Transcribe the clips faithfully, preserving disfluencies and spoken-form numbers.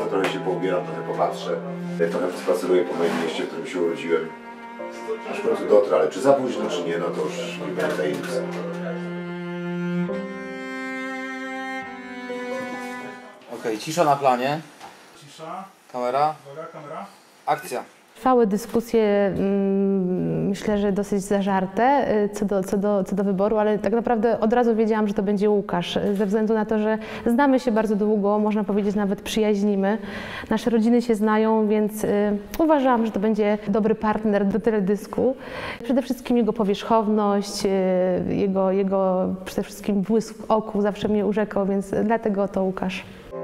trochę się poubieram, trochę popatrzę, trochę pospaceruję po moim mieście, w którym się urodziłem. Aż w końcu dotrę, ale czy za późno, czy nie, no to już nie będę tajemnicy. Okej, okay, cisza na planie. Cisza. Kamera. Uwaga, kamera. Akcja. Trwały dyskusje, mm, myślę, że dosyć zażarte co do, co, do, co do wyboru, ale tak naprawdę od razu wiedziałam, że to będzie Łukasz, ze względu na to, że znamy się bardzo długo, można powiedzieć nawet przyjaźnimy. Nasze rodziny się znają, więc y, uważałam, że to będzie dobry partner do teledysku. Przede wszystkim jego powierzchowność, y, jego, jego przede wszystkim błysk w oku zawsze mnie urzekał, więc dlatego to Łukasz.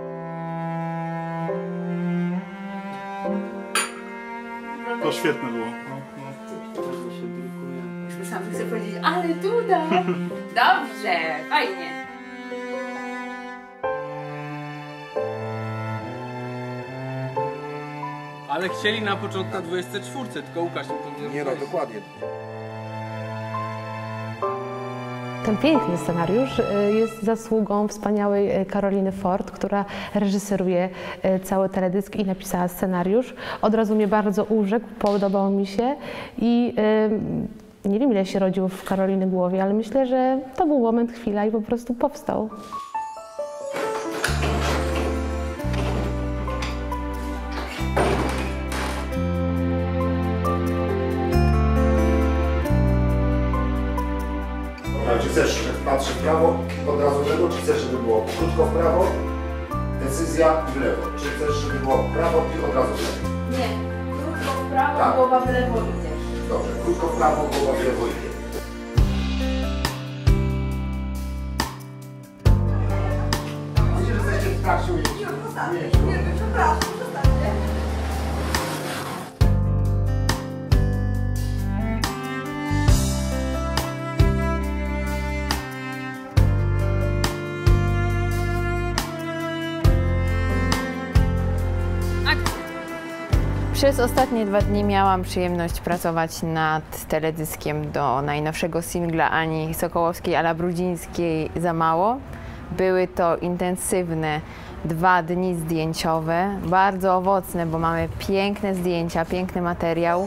To świetne było. No, no. Już myślałam, że chcę powiedzieć, ale Duda! Dobrze, fajnie. Ale chcieli na początku na dwudziestej czwartej, tylko Łukasz im to Nie no, dokładnie. Ten piękny scenariusz jest zasługą wspaniałej Karoliny Ford, która reżyseruje cały teledysk i napisała scenariusz. Od razu mnie bardzo urzekł, podobał mi się i nie wiem, ile się rodziło w Karoliny głowie, ale myślę, że to był moment, chwila i po prostu powstał. Czy chcesz patrzeć w prawo, od razu w lewo, czy chcesz, żeby było krótko w prawo, decyzja i w lewo? Czy chcesz, żeby było w prawo i od razu w lewo? Nie, krótko w prawo, tak. Głowa w lewo idzie. Dobrze, krótko w prawo, głowa w lewo idzie. Widzicie, że jesteście w trakcie ujęcia. Nie, przepraszam, przestańcie. Przez ostatnie dwa dni miałam przyjemność pracować nad teledyskiem do najnowszego singla Ani Sokołowskiej, Ala Brudzińskiej Za mało. Były to intensywne dwa dni zdjęciowe, bardzo owocne, bo mamy piękne zdjęcia, piękny materiał.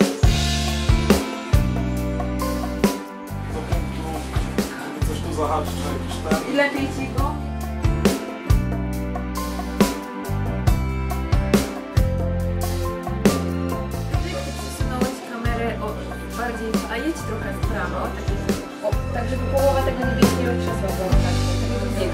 Coś tu zahaczy, czy jakiś ten. I lepiej ci go? Bardziej, a jedź trochę w prawo, tak, o, tak żeby połowa tego niebieskiego krzesła była tak, tego drugiego.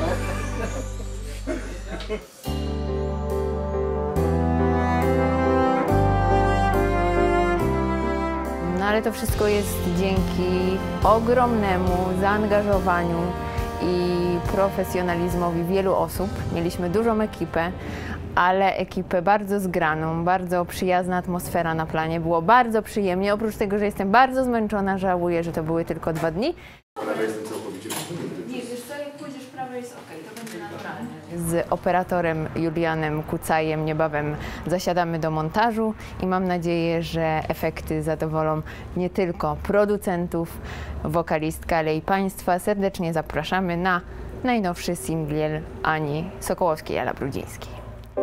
No ale to wszystko jest dzięki ogromnemu zaangażowaniu i profesjonalizmowi wielu osób. Mieliśmy dużą ekipę, ale ekipę bardzo zgraną, bardzo przyjazna atmosfera na planie. Było bardzo przyjemnie, oprócz tego, że jestem bardzo zmęczona, żałuję, że to były tylko dwa dni. Nie, wiesz co, jak pójdziesz w prawo jest okej, to będzie naturalnie. Z operatorem Julianem Kucajem niebawem zasiadamy do montażu i mam nadzieję, że efekty zadowolą nie tylko producentów, wokalistkę, ale i Państwa. Serdecznie zapraszamy na najnowszy singiel Ani Sokołowskiej, Ala Brudzińskiej.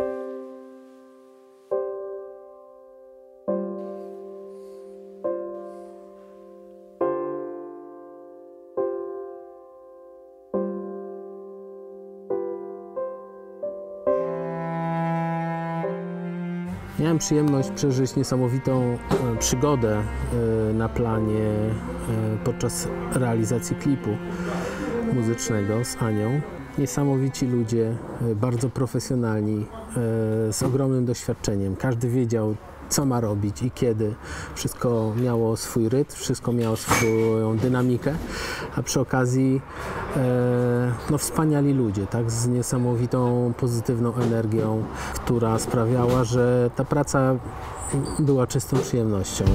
Miałem przyjemność przeżyć niesamowitą e, przygodę e, na planie e, podczas realizacji klipu muzycznego z Anią. Niesamowici ludzie, e, bardzo profesjonalni, e, z ogromnym doświadczeniem. Każdy wiedział, co ma robić i kiedy. Wszystko miało swój rytm, wszystko miało swoją dynamikę, a przy okazji e, no, wspaniali ludzie, tak, z niesamowitą pozytywną energią, która sprawiała, że ta praca była czystą przyjemnością.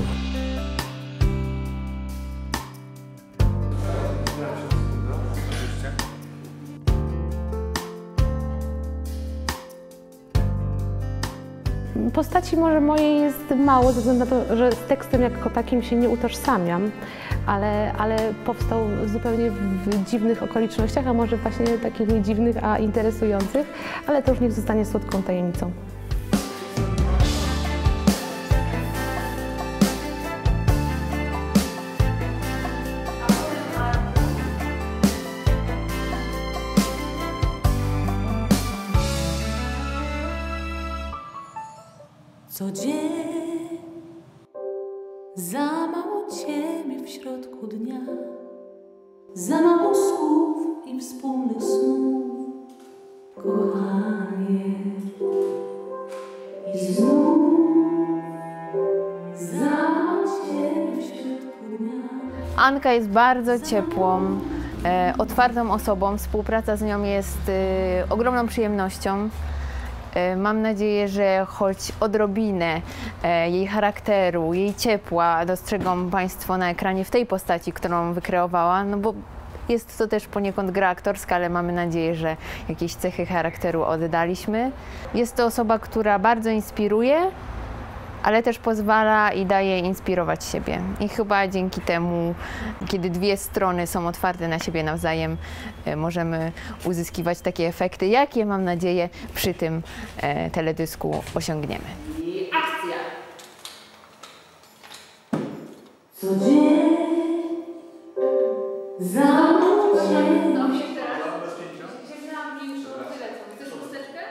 Postaci może mojej jest mało, ze względu na to, że z tekstem jako takim się nie utożsamiam, ale, ale powstał zupełnie w dziwnych okolicznościach, a może właśnie takich nie dziwnych, a interesujących, ale to już niech zostanie słodką tajemnicą. Co dzień za mało Ciebie w środku dnia, za mało słów i wspólnych snów, kochanie. I znów za mało Ciebie w środku dnia. Anka jest bardzo ciepłą, e, otwartą osobą. Współpraca z nią jest e, ogromną przyjemnością. Mam nadzieję, że choć odrobinę jej charakteru, jej ciepła dostrzegą Państwo na ekranie w tej postaci, którą wykreowała, no bo jest to też poniekąd gra aktorska, ale mamy nadzieję, że jakieś cechy charakteru oddaliśmy. Jest to osoba, która bardzo inspiruje, ale też pozwala i daje inspirować siebie. I chyba dzięki temu, kiedy dwie strony są otwarte na siebie nawzajem, możemy uzyskiwać takie efekty, jakie mam nadzieję przy tym e, teledysku osiągniemy. I akcja! Co dzień za mało Ciebie. No się teraz. Się znam już tyle co. Chcesz chusteczkę?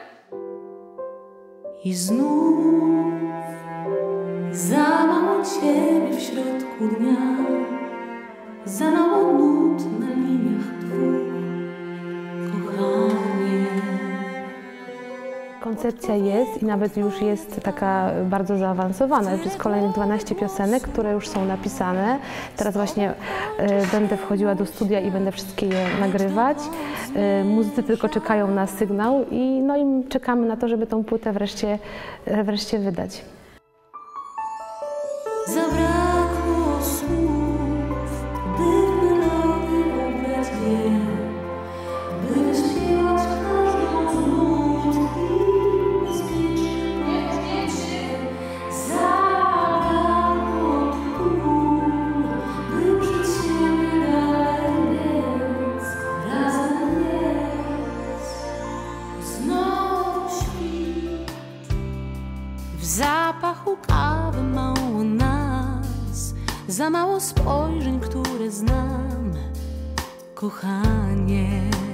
I znów za mało Ciebie w środku dnia, za mało nut na liniach dwóch, kochanie. Koncepcja jest i nawet już jest taka bardzo zaawansowana. Już jest kolejnych dwanaście piosenek, które już są napisane. Teraz właśnie y, będę wchodziła do studia i będę wszystkie je nagrywać. Y, muzycy tylko czekają na sygnał i, no i czekamy na to, żeby tą płytę wreszcie, wreszcie wydać. Zabrakło słów, by melodię ubrać je, by wyśpiewać każdą z nut i bezpiecznie. Zabrakło tchu, by przed siebie dalej biec, razem jest. Znowu świt w zapachu kawy mało nas, za mało spojrzeń, które znam, kochanie.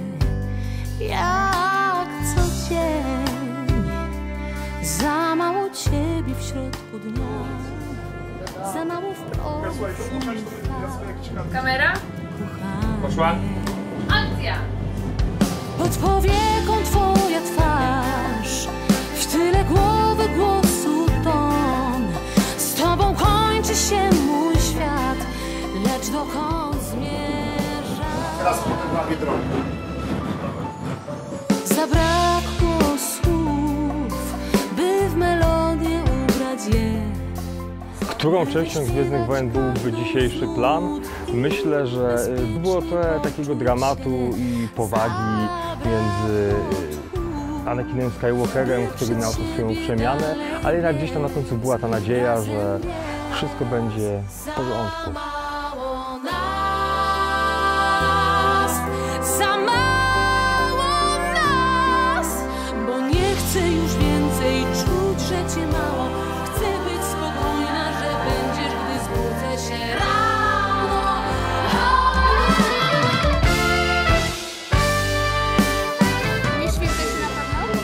Jak co dzień, za mało Ciebie w środku dnia, za mało wprost. Kamera? Poszła? Akcja! Pod powieką Twoja twarz, w tyle głowy głosu ton. Z Tobą kończy się mój świat, lecz dokąd zmierza? Teraz potem na Biedronkę. Zabrakło słów, by w melodię ubrać je. Którą częścią Gwiezdnych Wojen byłby dzisiejszy plan? Myślę, że było trochę takiego dramatu i powagi między Anakinem Skywalkerem, który miał tu swoją przemianę, ale jednak gdzieś tam na końcu była ta nadzieja, że wszystko będzie w porządku. Za mało nas, bo nie chcę już więcej czuć, że Cię mało. Chcę być spokojna, że będziesz, gdy zbudzę się rano. Nie świecisz na pewno?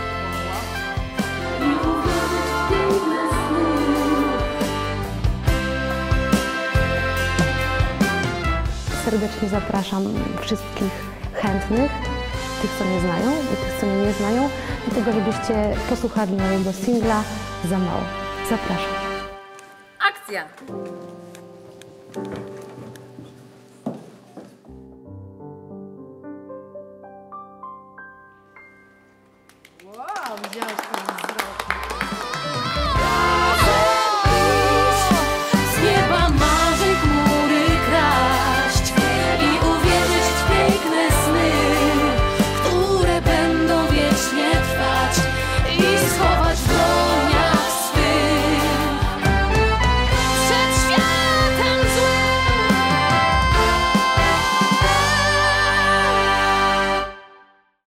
Serdecznie zapraszam wszystkich chętnych, tych co mnie znają i tych co mnie nie znają, do tego, żebyście posłuchali mojego singla Za mało. Zapraszam. Akcja!